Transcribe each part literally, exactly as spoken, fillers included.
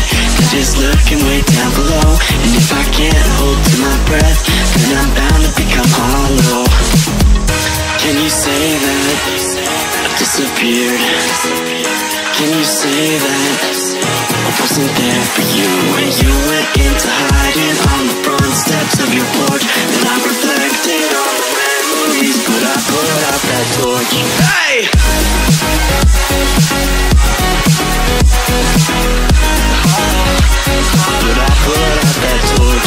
that is lurking way down below. And if I can't hold to my breath, then I'm bound to become hollow. Can you say that I've disappeared? Can you say that I wasn't there for you when you went into hiding on the front steps of your porch? And I reflected on the memories, but I put out that torch. Hey! But I put out that torch.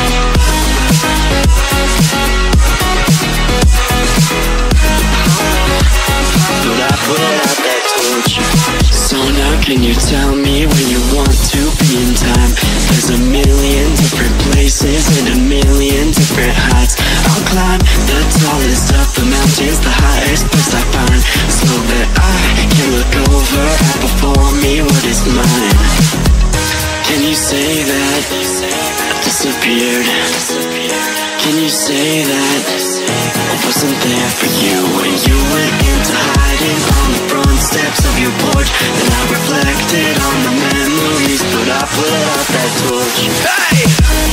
But I put out that torch. So now can you tell me where you want to be in time? There's a million different places and a million different heights. I'll climb the tallest of the mountains, the highest place I find, so that I can look over and before me what is mine. Can you say that I disappeared? Can you say that I wasn't there for you when you went into hiding on the front steps of your porch? And I reflected on the memories, but I put out that torch. Hey!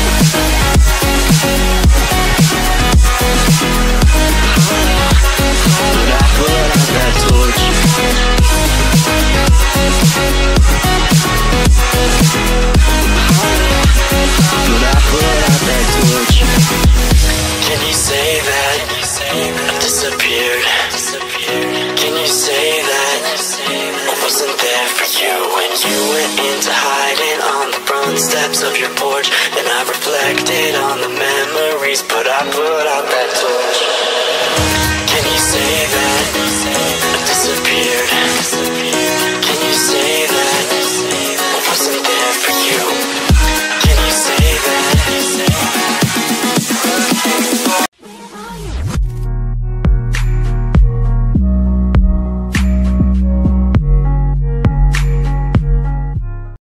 But I put out that torch. But I put out that torch. Can you say that I disappeared? Can you say that I wasn't there for you when you went into hiding on the front steps of your porch? And I reflected on the memories, but I put